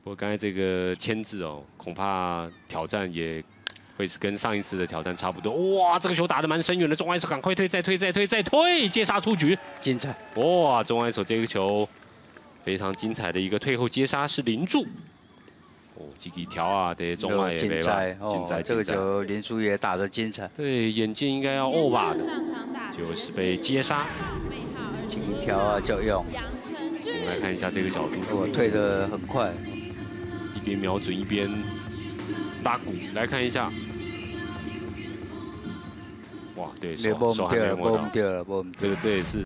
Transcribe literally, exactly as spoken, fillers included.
不过刚才这个牵制哦，恐怕挑战也会是跟上一次的挑战差不多。哇，这个球打得蛮深远的，中外手赶快退，再退，再退，再退，接杀出局， 精彩！ 哇，中外手这个球非常精彩的一个退后接杀是林柱。哦，这个条啊，对，中外也精彩精彩， 这个球林书也打得精彩。 对，眼见应该要欧吧的，就是被接杀。 这一条啊，就用。 我们来看一下这个角度， 我退得很快， 一边瞄准一边拉鼓，来看一下。哇，对手手还没摸到， 掉了， 这个这也是